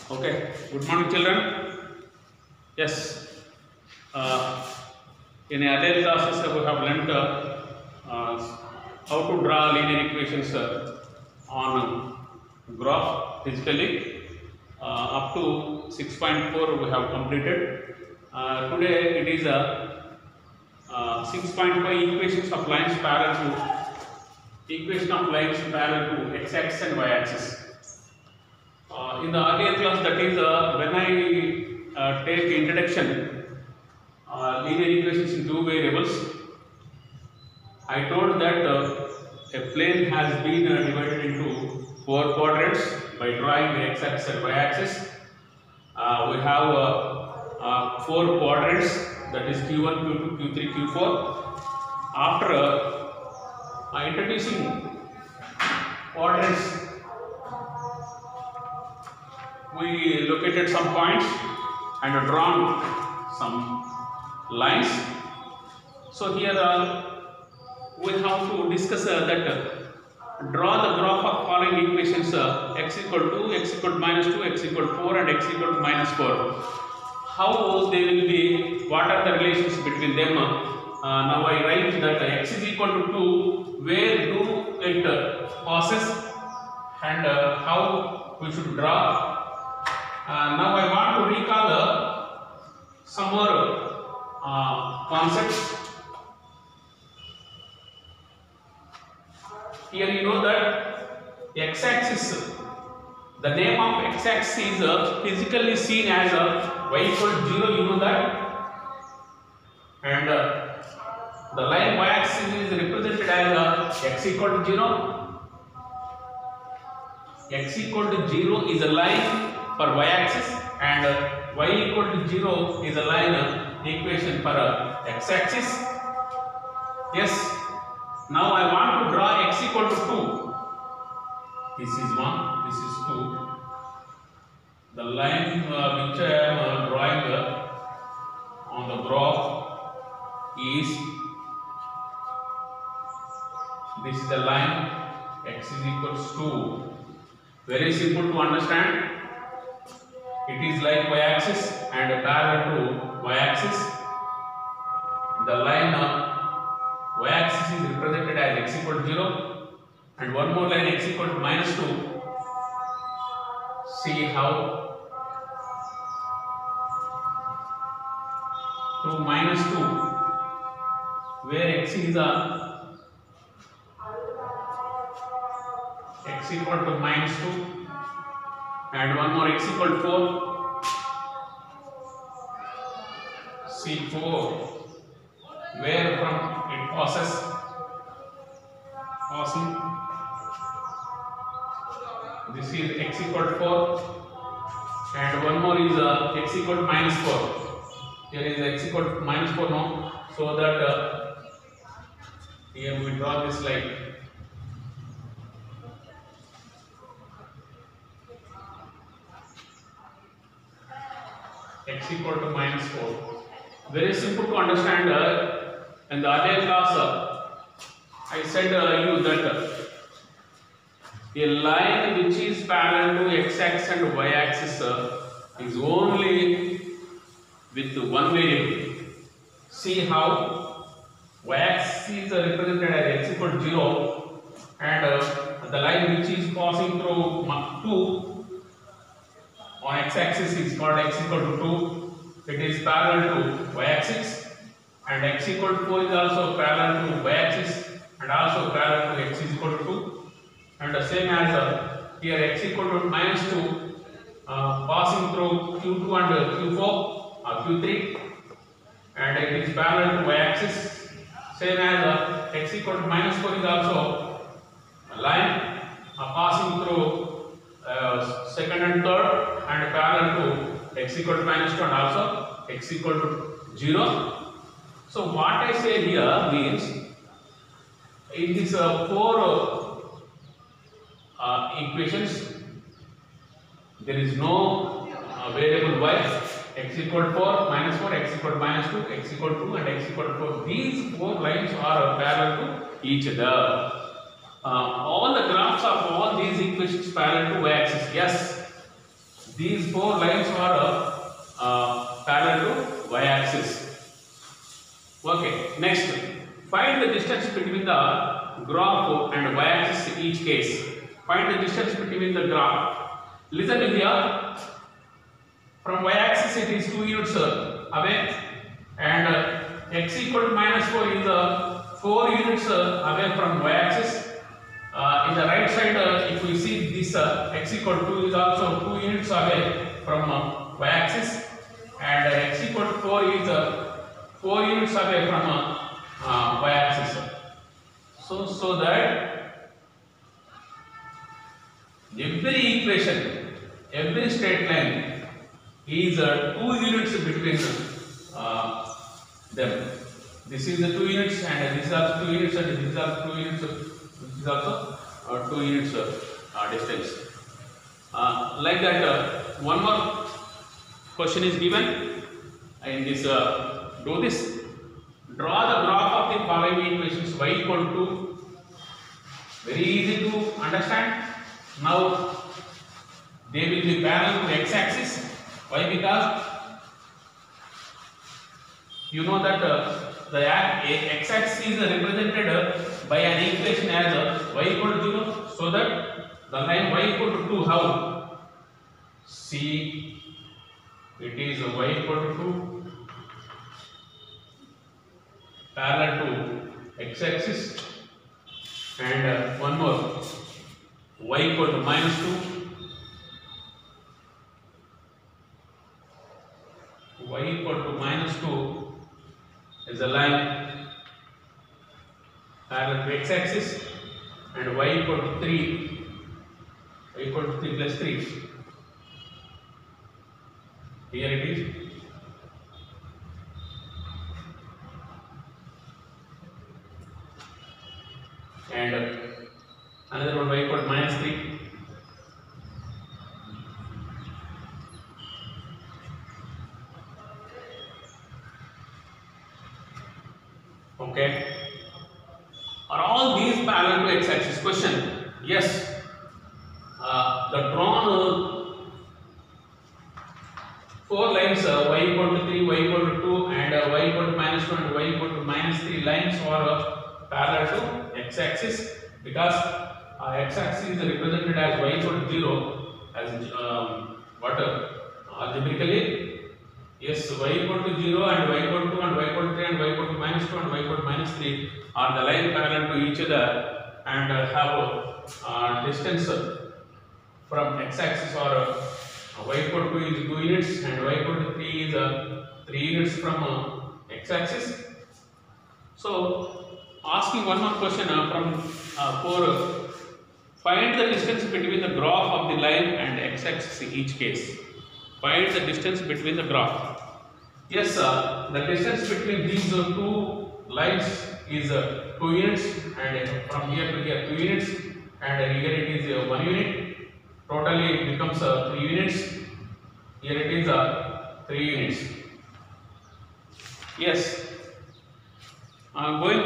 Okay, good morning, children. Yes, uh, in earlier classes we have learnt how to draw linear equations on graph physically. Up to 6.4 we have completed. Today it is 6.5 equations of lines parallel to x-axis and y-axis. In the earlier class, that is when I take introduction linear equations in two variables, I told that a plane has been divided into four quadrants by drawing the x-axis and y-axis. We have four quadrants, that is Q1, Q2, Q3, Q4. After introducing quadrants, we located some points and drawn some lines. So here we have to discuss that draw the graph of following equations x equal to, x equal to minus 2, x equal to 4 and x equal to minus 4. How they will be, what are the relations between them? Now I write that x is equal to 2, where do it passes and how we should draw. Now I want to recall some more concepts. Here you know that x-axis, the name of x-axis is physically seen as y equal to 0, you know that, and the line y-axis is represented as x equal to 0. X equal to 0 is a line for y-axis and y equal to 0 is a line equation for x-axis. Yes. Now I want to draw x equal to 2. This is 1, this is 2. The line which I am drawing on the graph is, this is the line x is equals to, very simple to understand. It is like y-axis and parallel to y-axis. The line y-axis is represented as x equal to 0 and one more line x equal to minus 2. See how 2 minus 2, where x is x equal to minus 2 and one more x equal to 4. See 4, where from it passes, passing. This is x equal to 4 and one more is x equal to minus 4. Here is x equal to minus 4 now, so that here we draw this line. X equal to minus 4. Very simple to understand. In the earlier class, I said you that a line which is parallel to x-axis and y-axis is only with one variable. See how y-axis is represented as x equal to 0 and the line which is passing through 2 on x-axis is called x equal to 2. It is parallel to y-axis, and x equal to 4 is also parallel to y-axis and also parallel to x is equal to 2. And the same as here x equal to minus 2 passing through Q2 and Q4 or Q3, and it is parallel to y-axis. Same as x equal to minus 4 is also a line passing through second and third and parallel to x equal to minus 2 and also x equal to 0. So what I say here means in these four equations there is no variable y. X equal to 4, minus 4, x equal to minus 2, x equal to 2 and x equal to 4. These four lines are parallel to each other. All the graphs of all these equations parallel to y-axis. Yes, These four lines are parallel to y-axis. Okay, next, find the distance between the graph and y-axis in each case. Find the distance between the graph. Listen here, from y-axis it is 2 units away, and x equal to minus 4 is 4 units away from y-axis. In the right side, if we see this x equal to 2 is also 2 units away from y-axis, and x equal to 4 is 4 units away from y-axis. So that every equation, every straight line is 2 units between them. This is the 2 units, and this is also 2 units, and this is also 2 units. This is also 2 units distance. Like that, one more question is given in this. Do this. Draw the graph of the following equations. Y equal to. Very easy to understand. Now they will be parallel to x-axis. Why? Because you know that the x-axis is represented by an equation as y equal to 0, so that the line y equal to 2, how? See, it is y equal to 2 parallel to x-axis, and one more, y equal to minus 2, y equal to minus 2 is a line parallel to x-axis, and y equal to 3, y equal to 3 plus 3. Here it is. And another one, y equal to minus 3. Okay. Are all these parallel to x-axis? Question. Yes. The drawn 4 lines, y equal to 3, y equal to 2, and y equal to minus 2, and y equal to minus 3 lines are parallel to x-axis, because x-axis is represented as y equal to 0 as algebraically. Yes, y equal to 0 and y equal to 2 and y equal to 3 and y equal to minus 2 and y equal to minus 3 are the line parallel to each other, and have distance from x-axis, or y equal to 2 is 2 units and y equal to 3 is 3 units from x-axis. So asking one more question from for find the distance between the graph of the line and x-axis in each case. Find the distance between the graph. Yes, the distance between these two lines is 2 units, and from here to here 2 units, and here it is 1 unit. Totally it becomes 3 units. Here it is 3 units. Yes. Going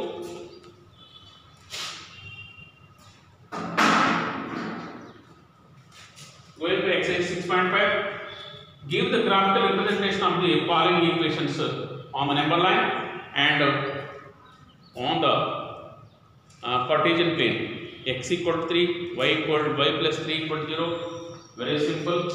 to exercise 6.5. Give the graphical representation of the following equations on the number line and on the Cartesian plane. X equal to 3, y equal to y plus 3 equal to 0. Very simple.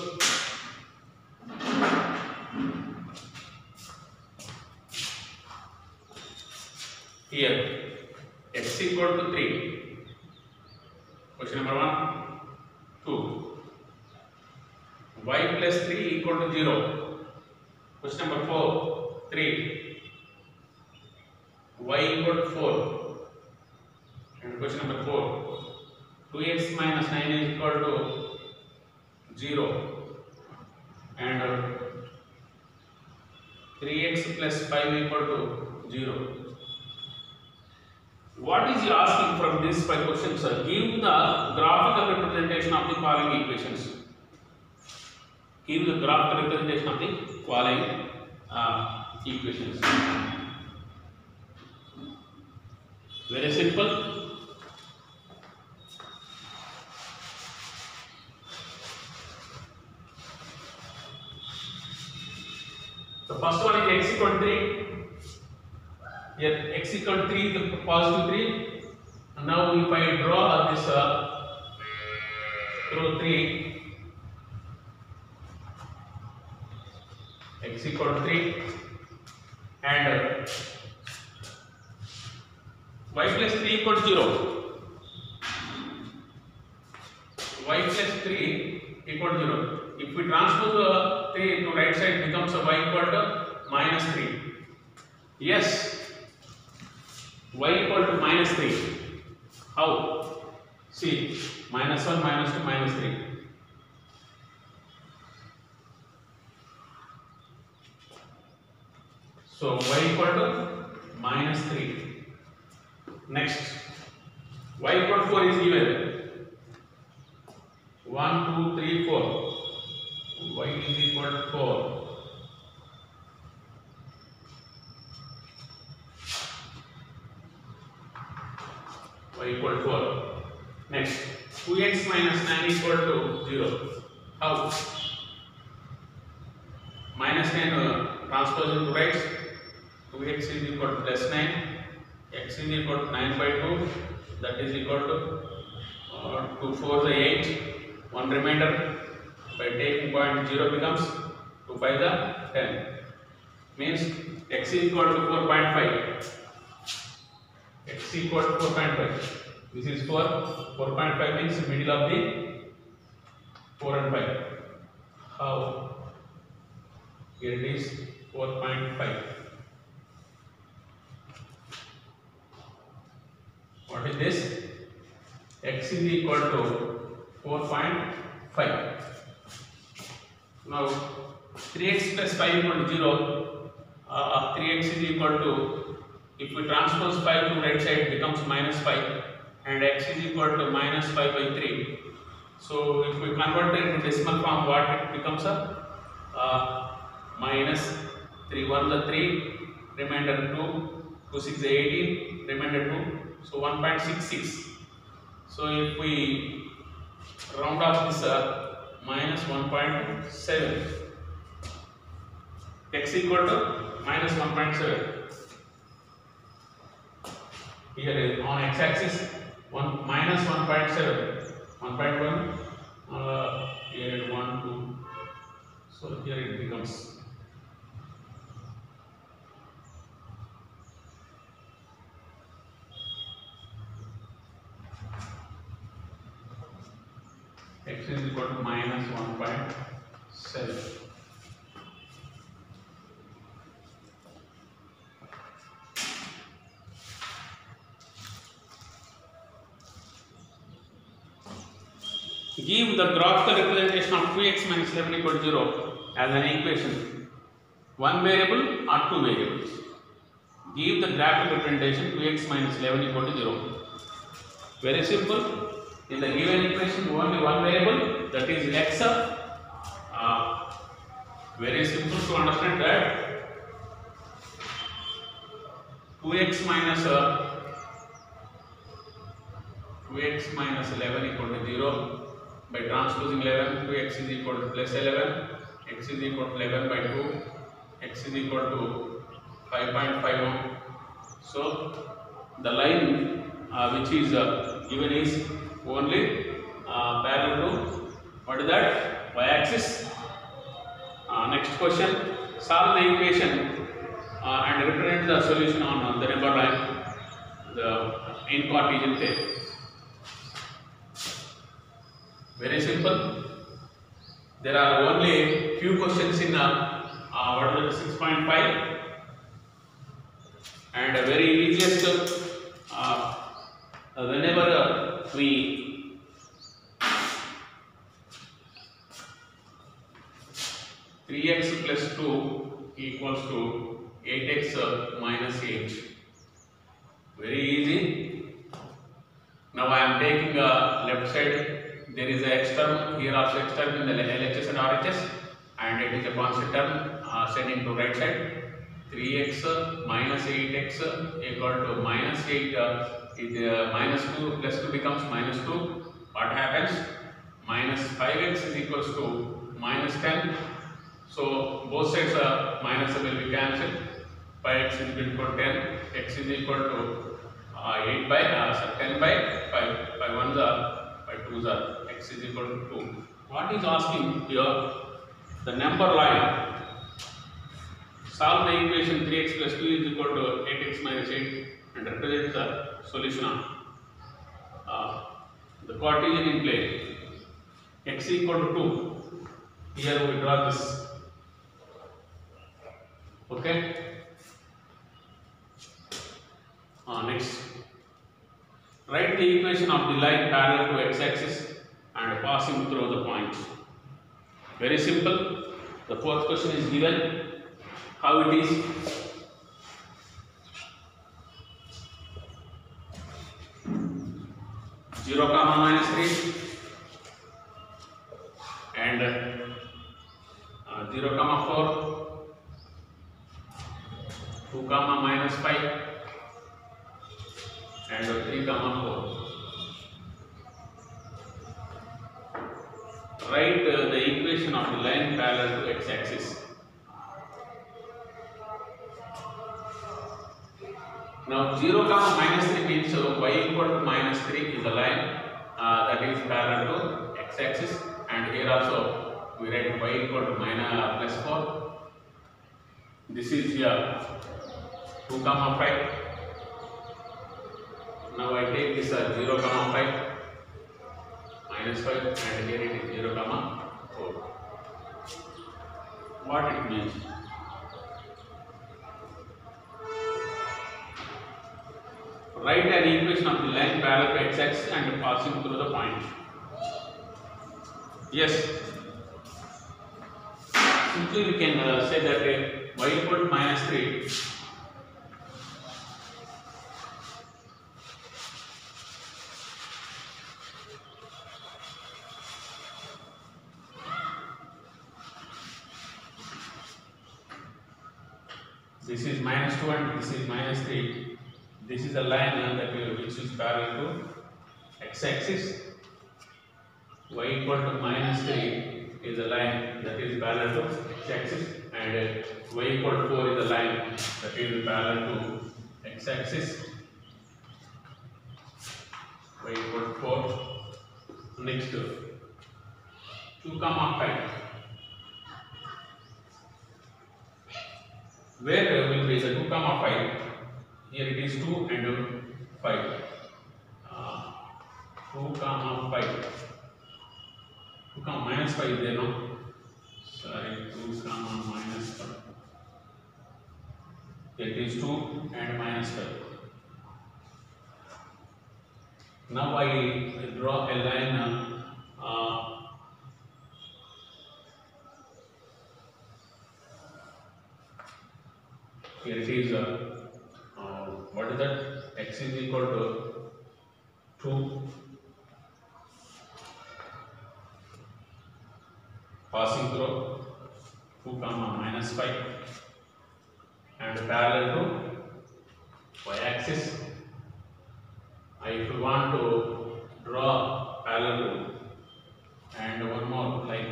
Here, x equal to 3. Question number 1. 2. Y plus 3 equal to 0. Question number 4. 3. Y equal to 4. And question number 4. 2x minus 9 is equal to 0. And 3x plus 5 equal to 0. What is he asking from these 5 questions, sir? Give the graphical representation of the following equations. Give the graphical representation of the following equations. Very simple. The first one is x equal to 3. Here x equal to 3, the positive 3. And now if I draw this through 3, x equal to 3, and y plus 3 equal to 0. Y plus 3 equal to 0. If we transpose 3 to right side, becomes y equal to minus 3. Yes, y equal to minus 3. How? See, minus 1, minus 2, minus 3. So y equal to minus 3. Next, y equal to 4 is given. 1, 2, 3, 4. Y is equal to 4. Y equal to 4. Next, 2x minus 9 equal to 0. How? Minus 9 transpose into right. 2x is equal to plus 9. X is equal to 9 by 2. That is equal to 2 4 is 8. 1 remainder. By taking point 0 becomes 2 5 the 10. Means x is equal to 4.5. X equal to 4.5. This is 4. 4.5 means middle of the 4 and 5. How? Here it is 4.5. What is this? X is equal to 4.5. Now 3x plus 5 equal to 0. 3x is equal to, if we transpose 5 to right side, it becomes minus 5, and x is equal to minus 5 by 3. So if we convert it into decimal form, what it becomes? Minus 3 1 the 3, remainder 2, 2 6 18, remainder 2, so 1.66. So if we round off this minus 1.7, x equal to minus 1.7. Here is on x-axis minus 1.7, 1.1. Here 1 2. So here it becomes x is equal to minus 1.7. Give the graphical representation of 2x minus 11 equal to 0 as an equation. One variable or two variables. Give the graphical representation 2x minus 11 equal to 0. Very simple. In the given equation, only one variable, that is x. Very simple to understand that 2x minus 11 equal to 0. By transposing 11, 2x is equal to plus 11, x is equal to 11 by 2, x is equal to 5.51. So the line which is given is only parallel to what is that? Y-axis. Next question: solve the equation and represent the solution on the number line, in Cartesian table. Very simple. There are only few questions in what is it, 6.5, and a very easiest. Whenever we (3x plus 2) equals to 8x minus 8. Very easy. Now I am taking left side. There is a x term, here also x term in the LHS and RHS, and it is a constant term sending to right side. 3x minus 8x equal to minus 8. Minus 2 plus 2 becomes minus 2. What happens? Minus 5x is equals to minus 10. So both sides are minus will be cancelled. 5x is equal to 10, x is equal to 8 by 10 by 5. By 1s are, by 2s are, x is equal to 2. What is asking here? The number line. Solve the equation 3x plus 2 is equal to 8x minus 8 and represent the solution of the Cartesian in play. X equal to 2. Here we draw this. Okay. Next. Write the equation of the line parallel to x-axis and passing through the point. Very simple. The fourth question is given. How it is? Zero comma minus 3 and 0 comma 4, 2 comma minus 5 and 3 comma 4. Write the equation of the line parallel to x-axis. Now 0 comma minus 3 means y equal to minus 3 is the line that is parallel to x-axis, and here also we write y equal to minus plus 4. This is here 2 comma 5. Now I take this 0 comma 5 minus 5 and here it is 0 comma 4. What it means? Write an equation of the line parallel to x-axis and passing through the point. Yes. Simply we can say that y equal to minus 3. This is minus 2 and this is minus 3. This is a line that which is parallel to x-axis. Y equal to minus 3 is a line that is parallel to x-axis, and y equal to 4 is a line that is parallel to x-axis. Y equal to 4. Next, 2 comma 5. Where will be the 2 comma 5? Here it is 2 and 5. 2 comma 5. 2 comma minus 5 is there, no? Sorry, 2 comma minus 5. Here it is 2 and minus 5. Now I draw a line. Here it is. What is that? X is equal to 2, passing through 2 comma minus 5 and parallel to y-axis. If you want to draw parallel to, and one more like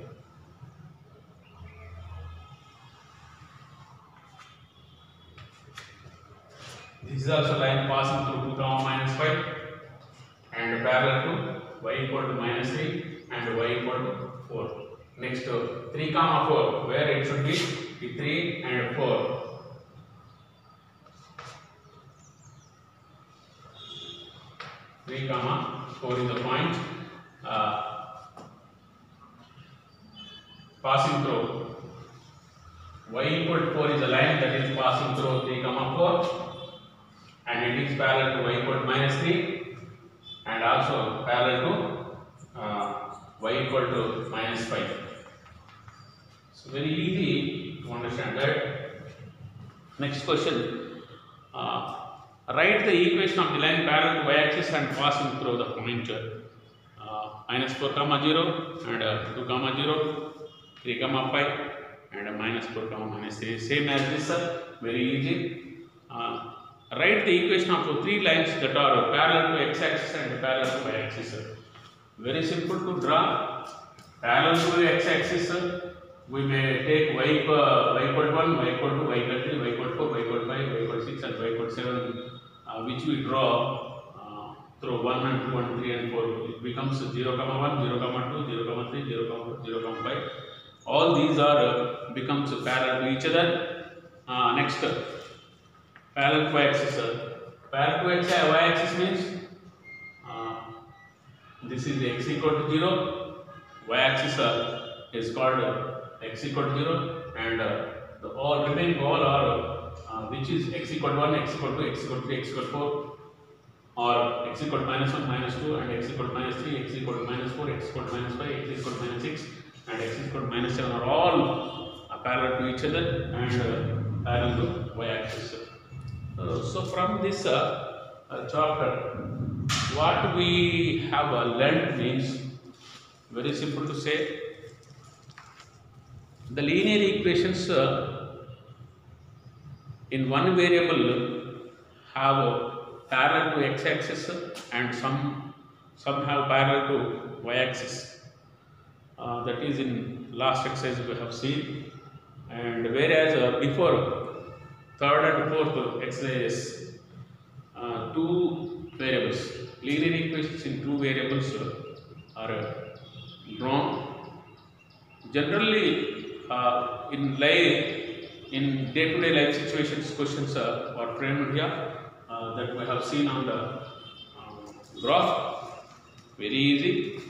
this is also line passing through 2 comma minus 5 and parallel to y equal to minus 3 and y equal to 4. Next, 3 comma 4, where it should be 3 and 4. Three comma 4 is the point passing through. Y equal to 4 is the line that is passing through 3 comma 4. And it is parallel to y equal to minus 3 and also parallel to y equal to minus 5. So very easy to understand that. Next question. Write the equation of the line parallel to y-axis and passing through the point minus 4 comma 0 and 2 comma 0, 3 comma 5 and minus 4 comma minus 3. Same as this, very easy. Write the equation of 3 lines that are parallel to x-axis and parallel to y-axis. Very simple to draw. Parallel to x-axis, we may take y equal 1, y equal 2, y equal 3, y equal 4, y equal 5, y equal 6 and y equal 7, which we draw through 1 and 2 and 3 and 4. It becomes 0, 1, 0, 2, 0, 3, 0, 4, 0, 5. All these are becomes parallel to each other. Next, parallel to y-axis. Parallel to y-axis means this is x equal to 0. Y-axis is called x equal to 0, and the all remaining all are which is x equal to 1, x equal to 2, x equal to 3, x equal to 4, or x equal to -1, -2, and x equal to -3, x equal to -4, x equal to -5, x equal to -6, and x equal to -7 are all parallel to each other and parallel to y-axis. So from this chapter, what we have learned means very simple to say. The linear equations in one variable have parallel to x-axis and some have parallel to y-axis. That is in last exercise we have seen, and whereas before third and fourth exercise, two variables, linear equations in two variables are drawn. Generally, in day-to-day life situations, questions are framed here that we have seen on the graph. Very easy.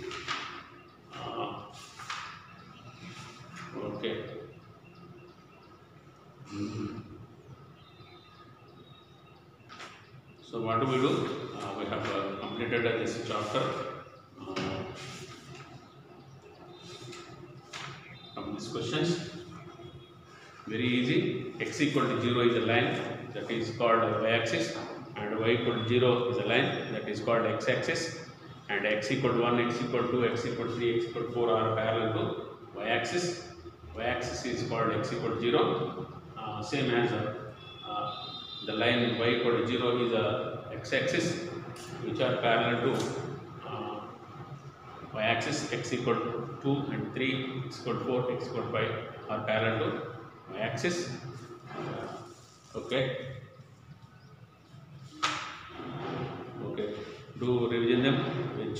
Okay. So what do? We have completed this chapter. From these questions, very easy. X equal to 0 is a line that is called y-axis, and y equal to 0 is a line that is called x-axis, and x equal to 1, x equal to 2, x equal to 3, x equal to 4 are parallel to y-axis. Y-axis is called x equal to 0, same as the line y equal to 0 is a x-axis, which are parallel to y-axis. X equal to 2 and 3, x equal to 4, x equal to 5 are parallel to y-axis. Okay. Okay. Do revision them. Which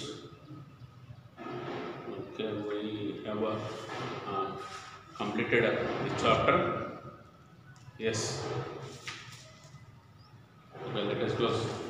okay, we have completed this chapter. Yes. Okay, let us close.